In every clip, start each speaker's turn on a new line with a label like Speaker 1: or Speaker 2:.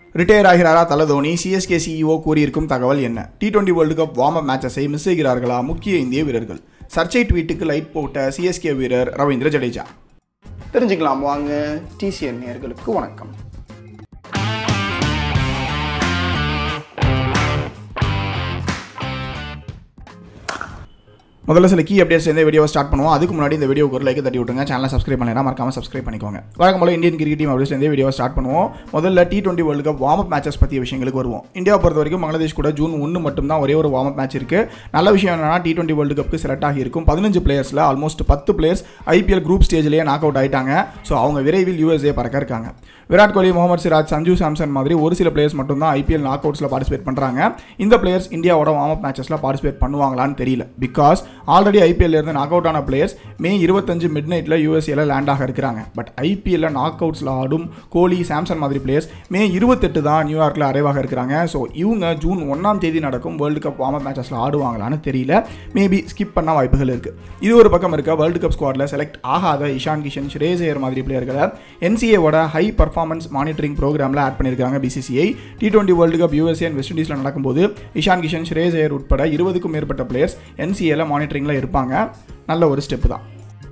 Speaker 1: Retire ஆகிறாரா தல Dhoni? CSK CEO கூறியிருக்கும் தகவல் என்ன? T20 world cup warm up மேட்சஸை மிஸ் செய்கிறார்களா முக்கிய இந்திய வீரர்கள்? சர்ச்சை ட்வீட்டுக்கு லைட் போட்ட சிஎஸ்கே வீரர் ரவீந்திர ஜடேஜா. தெரிஞ்சுக்கலாம் வாங்க. டிசிஎன் நேயர்களுக்கு வணக்கம். முதல்ல சில கீ அப்டேட்ஸ் இந்த வீடியோவை ஸ்டார்ட் பண்ணுவோம். அதுக்கு முன்னாடி இந்த வீடியோக்கு ஒரு லைக் தட்டி விட்டுருங்க. சேனலை சப்ஸ்கிரைப் பண்ணலாம், மறக்காம சப்ஸ்கிரைப் பண்ணிக்கோங்க. வழக்கம் போல இந்தியன் கிரிக்கெட் டீம் அப்டேட்ஸ் இந்த வீடியோவை ஸ்டார்ட் பண்ணுவோம். முதல்ல T20 world cup warm up matches பற்றிய விஷயங்களுக்கு வருவோம். இந்தியாவை பொறுத்த வரைக்கும் பங்களாதேஷ் கூட ஜூன் 1 மட்டும் தான் ஒரே ஒரு வார்ம் அப் மேட்ச் இருக்கு. நல்ல விஷயம் என்னன்னா T20 வேர்ல்டு கப்புக்கு செலக்ட் ஆகியிருக்கும் 15 பிளேயர்ஸில் ஆல்மோஸ்ட் 10 பிளேயர்ஸ் IPL குரூப் ஸ்டேஜ்லேயே நாக் அவுட் ஆயிட்டாங்க. ஸோ அவங்க விரைவில் USA பறக்க இருக்காங்க. விராட் கோலி, முகமது சிராஜ், சஞ்சு சாம்சன் மாதிரி ஒரு சில பிளேயர்ஸ் மட்டும் தான் IPL நாக் அவுட்ஸில் பார்ட்டிசிபேட் பண்ணுறாங்க. இந்த பிளேயர்ஸ் இந்தியாவோட வார்ம் அப் மேட்சஸில் பார்ட்டிசிபேட் பண்ணுவாங்களான்னு தெரியல. பிகாஸ் ஆல்ரெடி IPL இருந்து நாக் அவுட் ஆன பிளேயர்ஸ் மே 25 மிட் நைட்டில் USA லேண்ட் ஆக இருக்கிறாங்க. பட் IPL நாக் அவுட்ஸில் ஆடும் கோலி, சாம்சன் மாதிரி பிளேயர்ஸ் மே 28 தான் நியூயார்க்கில் அரைவாக இருக்கிறாங்க. ஸோ இவங்க ஜூன் 1ஆம் தேதி நடக்கும் வேர்ல்டு கப் வார்ம் அப் மேட்சஸில் ஆடுவாங்களான்னு தெரியல. மேபி ஸ்கிப் பண்ண வாய்ப்புகள் இருக்குது. இது ஒரு பக்கம் இருக்க, வேர்ல்டு கப் ஸ்குவாடில் செலக்ட் ஆகாத இஷான் கிஷன், ஸ்ரேயஸ் ஐயர் மாதிரி பிளேயர்களை NCAவோட ஹை பர்ஃபார்மன்ஸ் மானிட்டரிங் ப்ரோக்ராமில் ஆட் பண்ணியிருக்காங்க BCCI. T20 world cup USA and West இண்டீஸில் நடக்கும்போது இஷான் கிஷன், ஸ்ரேயஸ் ஐயர் உட்பட 20க்கும் மேற்பட்ட பிளேயர்ஸ் NCAல மானிட்டரிங்கில் இருப்பாங்க. நல்ல ஒரு ஸ்டெப் தான்.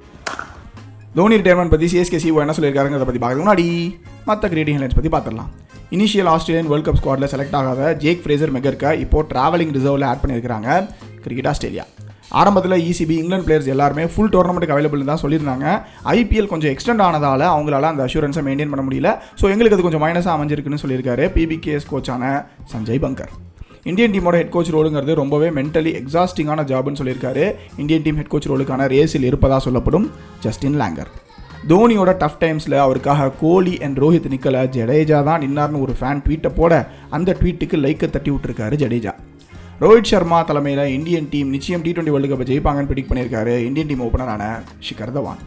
Speaker 1: தோனி ரிட்டையர்மெண்ட் பற்றி சிஎஸ்கே சிஓ என்ன சொல்லியிருக்காருங்கிறத பற்றி பார்க்கறதுக்கு முன்னாடி மற்ற கிரிக்கெட் ஹைலைட்ஸ் பற்றி பார்த்துடலாம். இனிஷியல் ஆஸ்திரேலியன் வேர்ல்டு கப் ஸ்குவாடில் செலக்ட் ஆகாத ஜேக் ஃப்ரேசர் மெகர்க்கை இப்போ டிராவலிங் ரிசர்வில் ஆட் பண்ணியிருக்காங்க கிரிக்கெட் ஆஸ்திரேலியா. ஆரம்பத்தில் ECB இங்கிலாந்து பிளேயர்ஸ் எல்லாருமே ஃபுல் டோர்னமெண்ட்டுக்கு அவைலபிள் தான் சொல்லியிருந்தாங்க. IPL கொஞ்சம் எக்ஸ்டெண்ட் ஆனதால் அவங்களால அந்த அஷூரன்ஸை மெயின்டைன் பண்ண முடியல. ஸோ எங்களுக்கு அது கொஞ்சம் மைனஸாக அமைஞ்சிருக்குன்னு சொல்லியிருக்காரு PBKS கோச்சான சஞ்சய் பங்கர். இந்தியன் டீமோட ஹெட் கோச் ரோலுங்கிறது ரொம்பவே மென்டலி எக்ஸாஸ்டிங்கான ஜாப்னு சொல்லியிருக்காரு. இந்தியன் டீம் ஹெட் கோச் ரோலுக்கான ரேஸில் இருப்பதாக சொல்லப்படும் ஜஸ்டின் லாங்கர். தோனியோட டஃப் டைம்ஸில் அவருக்காக கோலி அண்ட் ரோஹித் நிக்கல, ஜடேஜா தான் நின்னார்னு ஒரு ஃபேன் ட்வீட்டை போட அந்த ட்வீட்டுக்கு லைக்கை தட்டி விட்டுருக்காரு ஜடேஜா. ரோஹித் சர்மா தலைமையில் இந்தியன் டீம் நிச்சயம் T20 வேர்ல்டு கப்பை ஜெயிப்பாங்கன்னு ப்ரெடிக்ட் பண்ணியிருக்காரு இந்தியன் டீம் ஓப்பனரான Shikhar Dhawan.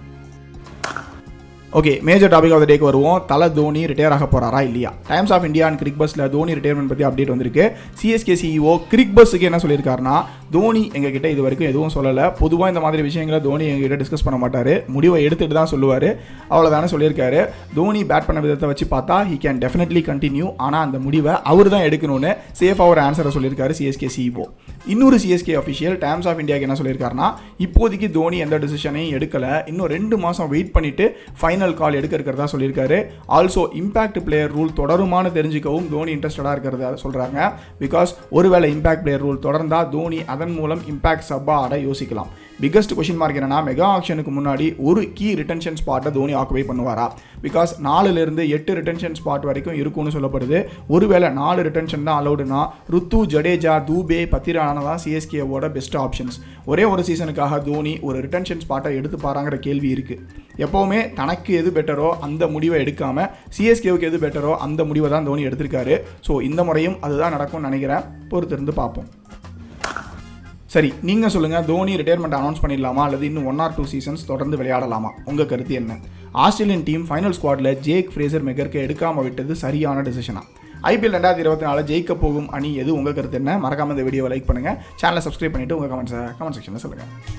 Speaker 1: Okay, major topic of the டேக்கு வருவோம். தல தோனி ரிட்டையர் ஆக போறாரா இல்லையா? Times of India and Cricbuzz Dhoni retirement பற்றி அப்டேட் வந்திருக்கு. சிஎஸ்கே சிஇஓ Cricbuzzக்கு என்ன சொல்லியிருக்காருன்னா, தோனி எங்ககிட்ட இது வரைக்கும் எதுவும் சொல்லலை. பொதுவாக இந்த மாதிரி விஷயங்களை தோனி எங்ககிட்ட டிஸ்கஸ் பண்ண மாட்டார், முடிவை எடுத்துகிட்டு தான் சொல்லுவார், அவ்வளோதானே சொல்லியிருக்காரு. தோனி பேட் பண்ண விதத்தை வச்சு பார்த்தா ஹி கேன் டெஃபினெட்லி கண்டினியூ, ஆனால் அந்த முடிவை அவர் தான் எடுக்கணும்னு சேஃபாக ஒரு ஆன்சரை சொல்லியிருக்காரு சிஎஸ்கே சிஇஓ. இன்னொரு சிஎஸ்கே அஃபிஷியல் டைம்ஸ் ஆஃப் இந்தியாவுக்கு என்ன சொல்லியிருக்காருன்னா, இப்போதைக்கு தோனி எந்த டிசிஷனையும் எடுக்கலை, இன்னும் 2 மாதம் வெயிட் பண்ணிவிட்டு ஃபைனல் கால் எடுக்க இருக்கிறதா சொல்லியிருக்காரு. ஆல்சோ இம்பாக்ட் பிளேயர் ரூல் தொடருமானு தெரிஞ்சுக்கவும் தோனி இன்ட்ரெஸ்டடாக இருக்கிறதா சொல்கிறாங்க. பிகாஸ் ஒருவேளை இம்பாக்ட் பிளேயர் ரூல் தொடர்ந்தால் தோனி அதன் மூலம் இம்பாக்ட் சப்பா ஆட யோசிக்கலாம். பிகஸ்ட் கொஸ்டின் மார்க் என்னன்னா, மெகா ஆக்ஷனுக்கு முன்னாடி ஒரு கீ ரிட்டன்ஷன் ஸ்பாட்டை தோனி ஆக்குபை பண்ணுவாரா? பிகாஸ் 4லிருந்து 8 ரிட்டன்ஷன் ஸ்பாட் வரைக்கும் இருக்கும்னு சொல்லப்படுது. ஒருவேளை 4 ரிட்டன்ஷன் தான் அலௌடுனா ருத்து, ஜடேஜா, தூபே, பத்திரானா தான் சிஎஸ்கேவோட பெஸ்ட் ஆப்ஷன்ஸ். ஒரே ஒரு சீசனுக்காக தோனி ஒரு ரிட்டன்ஷன் ஸ்பாட்டை எடுத்து பாருங்கிற கேள்வி இருக்குது. எப்போவுமே தனக்கு எது பெட்டரோ அந்த முடிவை எடுக்காமல் சிஎஸ்கேவுக்கு எது பெட்டரோ அந்த முடிவை தான் தோனி எடுத்திருக்காரு. ஸோ இந்த முறையும் அதுதான் நடக்கும்னு நினைக்கிறேன். பொறுத்திருந்து பார்ப்போம். சரி, நீங்கள் சொல்லுங்கள், தோனி ரிட்டையர்மெண்ட் அனௌன்ஸ் பண்ணிடலாமா அல்லது இன்னும் 1 or 2 சீசன்ஸ் தொடர்ந்து விளையாடலாமா? உங்கள் கருத்து என்ன? ஆஸ்திரேலியன் டீம் ஃபைனல் ஸ்குவாடில் ஜேக் ஃப்ரேசர் மெகர்க்கை எடுக்காமல் விட்டது சரியான டிசிஷனா? IPL 2024 ஜெயிக்க போகும் அணி எது? உங்கள் கருத்து என்ன? மறக்காமல் இந்த வீடியோவை லைக் பண்ணுங்கள், சேனலை சப்ஸ்கிரைப் பண்ணிவிட்டு உங்கள் கமெண்ட் செக்ஷனில் சொல்லுங்கள்.